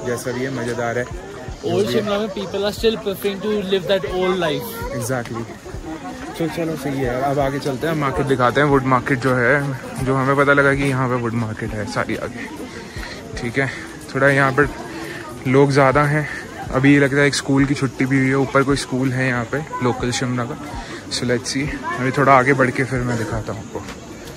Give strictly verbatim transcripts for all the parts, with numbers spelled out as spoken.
जैसा भी है मज़ेदार है। ओल्ड शिमला में people are still preferring to live that old life. Exactly. तो चलो सही है, अब आगे चलते हैं, मार्केट दिखाते हैं। वुड मार्केट जो है, जो हमें पता लगा कि यहाँ पे वुड मार्केट है सारी आगे, ठीक है। थोड़ा यहाँ पर लोग ज़्यादा हैं, अभी लगता है एक स्कूल की छुट्टी भी हुई है, ऊपर कोई स्कूल है यहाँ पे लोकल शिमला का। सो लेट्स सी, अभी थोड़ा आगे बढ़ के फिर मैं दिखाता हूँ आपको।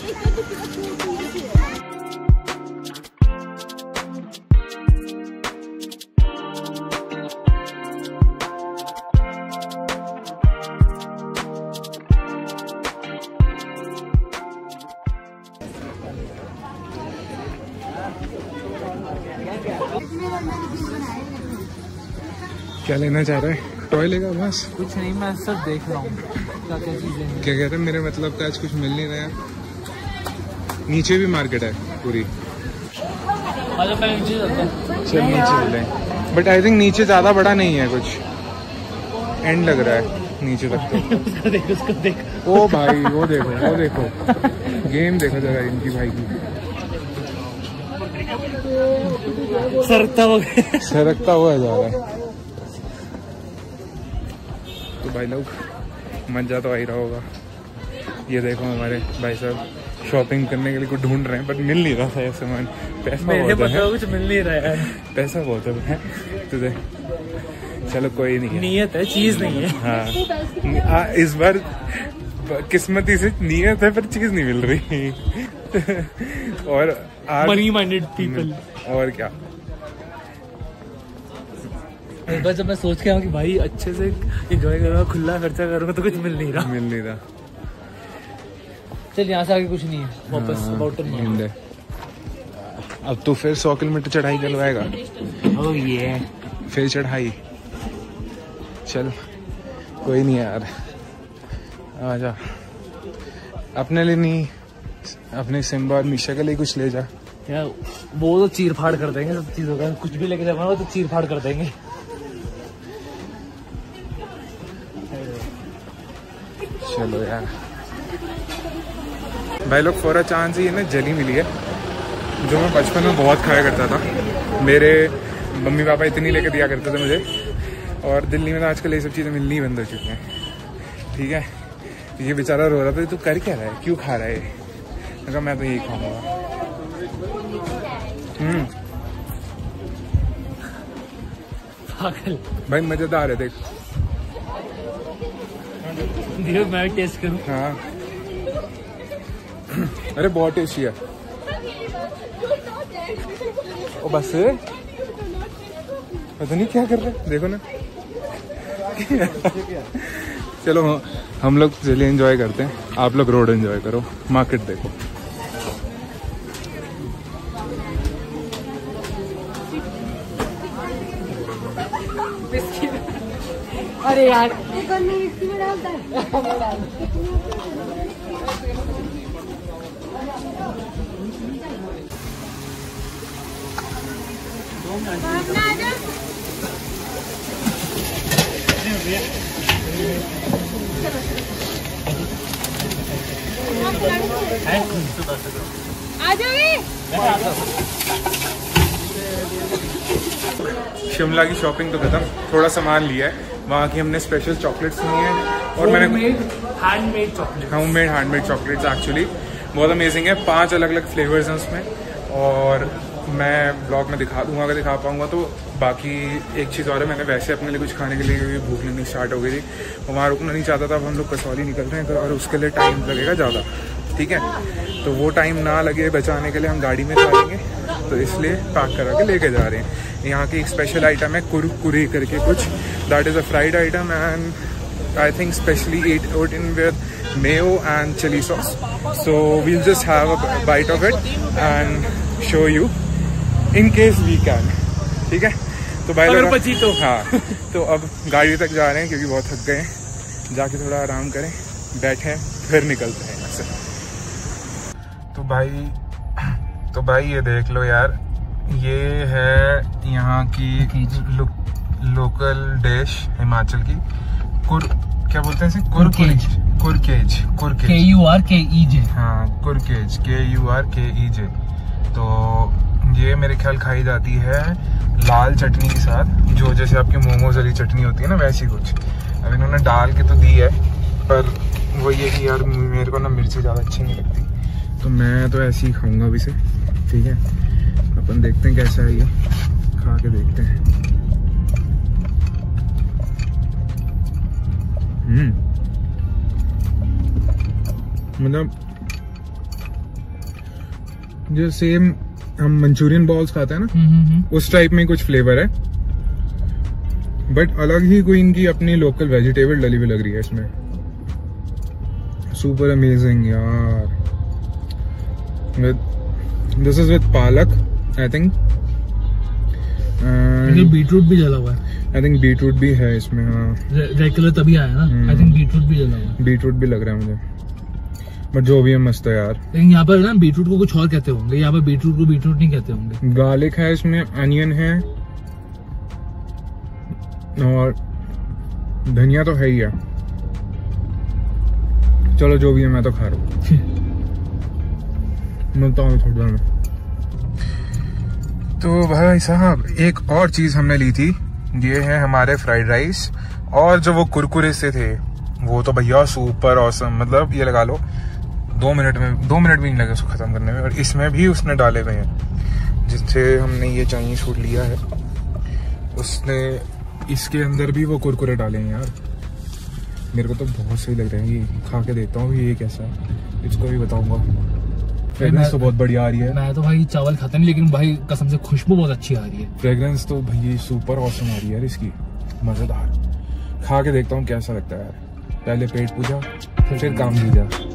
क्या लेना चाह रहा है? टॉय लेगा बस? कुछ नहीं, मैं सब देख रहा हूँ क्या क्या चीजें। क्या कहते हैं, मेरे मतलब का आज कुछ मिल नहीं रहा। नीचे भी मार्केट है पूरी। चल नीचे चलते हैं। चल नीचे चलते हैं, बट आई थिंक नीचे ज्यादा बड़ा नहीं है, कुछ एंड लग रहा है नीचे तक तो। उसको देख, उसको देख। ओ भाई वो देखो, वो देखो गेम देखो जरा इनकी भाई की। सरकता हुआ सरकता हुआ जा रहा है। तो भाई लोग मजा तो आ ही रहा होगा। ये देखो हमारे भाई साहब शॉपिंग करने के लिए कुछ ढूंढ रहे हैं, बट मिल नहीं रहा था ये सामान। पैसा बहुत है, कुछ मिल नहीं रहा है। पैसा बहुत है तुझे। चलो कोई नहीं है, नीयत है, चीज नहीं है। हाँ, आ, इस बार किस्मती से नीयत है पर चीज नहीं मिल रही। और मनी माइंडेड पीपल। और क्या, एक बार जब मैं सोच के आऊँ कि भाई अच्छे से एंजॉय करूँगा, खुला खर्चा करूँगा, तो कुछ मिल नहीं रहा। मिल नहीं रहा। चल यहाँ से आगे कुछ नहीं है, वापस माउंटेन। अब तो फिर सौ किलोमीटर चढ़ाई करवाएगा। ओ ये फिर चढ़ाई। चल कोई नहीं यार, आजा। अपने लिए नहीं, अपने सिम्बा और मीशा के लिए कुछ ले जा। क्या वो तो चीर फाड़ कर देंगे सब चीजों का, कुछ भी लेके जाना वो तो चीर फाड़ कर देंगे। चलो यार भाई लोग, फॉर अ चांस ये ना जली मिली है, जो मैं बचपन में बहुत खाया करता था। मेरे मम्मी पापा इतनी लेके दिया करते थे मुझे, और दिल्ली में तो आजकल ये सब चीज़ें मिलनी ही बंद हो चुकी हैं, ठीक है। ये बेचारा रो रहा था, तू कर क्या रहा है, क्यों खा रहा है? मैं कहा मैं तो यही खाऊंगा। हम्म पागल भाई मजेदार है, देख। देखो मैं टेस्ट करूं। हाँ अरे बहुत टेस्टी है। ओ बस पता नहीं क्या कर रहे, देखो ना। चलो हम लोग चलिए एंजॉय करते हैं, आप लोग रोड एंजॉय करो, मार्केट देखो। अरे यार शिमला की शॉपिंग तो खत्म, थोड़ा सामान लिया है। वहाँ की हमने स्पेशल चॉकलेट्स ली हैं, और मैंने handmade chocolate homemade handmade chocolates actually बहुत अमेजिंग है। पांच अलग अलग फ्लेवर्स हैं उसमें, और मैं ब्लॉग में दिखा दूंगा अगर दिखा पाऊंगा तो। बाकी एक चीज़ और है, मैंने वैसे अपने लिए कुछ खाने के लिए भूख लगनी स्टार्ट हो गई थी, वहाँ रुकना नहीं चाहता था। अब हम लोग कसौली निकल रहे हैं, और उसके लिए टाइम लगेगा ज़्यादा, ठीक है। तो वो टाइम ना लगे बचाने के लिए हम गाड़ी में जाएंगे, तो इसलिए पैक करा के लेके जा रहे हैं। यहाँ की एक स्पेशल आइटम है कुरकुरी करके कुछ, that is a fried item, and I think specially eat it in with mayo and chili sauce. So we'll just have a bite of it and show you in case we can, ठीक है। तो भाई अगर बची तो हाँ, तो अब गाड़ी तक जा रहे हैं क्योंकि बहुत थक गए हैं। जाके थोड़ा आराम करें, बैठें, फिर निकलते हैं यहाँ से। तो भाई तो भाई ये देख लो यार, ये है यहाँ की लो, लोकल डिश हिमाचल की, कुर क्या बोलते हैं इसे? कुरकेज। कुरकेज कुरकेज के यू आर के ई जे हाँ कुरकेज, के यू आर के ई जे। तो ये मेरे ख्याल खाई जाती है लाल चटनी के साथ, जो जैसे आपकी मोमोज वाली चटनी होती है ना वैसी कुछ। अब इन्होंने डाल के तो दी है, पर वो ये कि यार मेरे को ना मिर्ची ज़्यादा अच्छी नहीं लगती, तो मैं तो ऐसे ही खाऊंगा अभी से। ठीक है, अपन देखते हैं कैसा है ये, खा के देखते हैं। हम्म मतलब जो सेम हम मंचूरियन बॉल्स खाते हैं ना, उस टाइप में कुछ फ्लेवर है, बट अलग ही कोई इनकी अपनी लोकल वेजिटेबल डली हुई लग रही है इसमें। सुपर अमेजिंग यार। This is with palak I think, beetroot भी जला हुआ है। आई थिंक बीटरूट भी है इसमें। हाँ, रेड कलर तभी आया ना। आई थिंक बीटरूट भी जला हुआ है। बीटरूट भी लग रहा है मुझे, बट जो भी है मस्त है यार। लेकिन यहाँ पर ना बीटरूट को कुछ और कहते होंगे, यहाँ पर बीटरूट को बीटरूट नहीं कहते होंगे। गार्लिक है इसमें, अनियन है और धनिया तो है ही है। चलो जो भी है, मैं तो खा रहा हूँ। मिलता हूँ थोड़ी देर में। तो भाई साहब एक और चीज हमने ली थी, ये है हमारे फ्राइड राइस, और जो वो कुरकुरे से थे वो तो भैया सुपर ऑसम। मतलब ये लगा लो दो मिनट में, दो मिनट भी नहीं लगे उसको खत्म करने में। और इसमें भी उसने डाले हुए हैं, जिससे हमने ये चाइनीज फूड लिया है, उसने इसके अंदर भी वो कुरकुरे डाले हैं यार। मेरे को तो बहुत सही लग रहा है, ये खा के देखता हूँ ये कैसा है, इसको भी बताऊंगा। फ्रेग्रेंस तो बहुत बढ़िया आ रही है। मैं तो भाई चावल खाता नहीं, लेकिन भाई कसम से खुशबू बहुत अच्छी आ रही है। फ्रेग्रेंस तो भाई सुपर ऑसम आ रही है यार इसकी, मजेदार। खा के देखता हूँ कैसा लगता है यार। पहले पेट पूजा फिर काम कीजा।